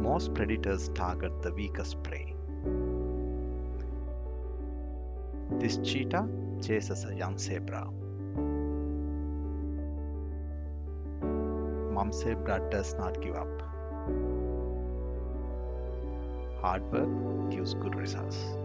most predators target the weakest prey. This cheetah chases a young zebra. Mom zebra does not give up. Hard work gives good results.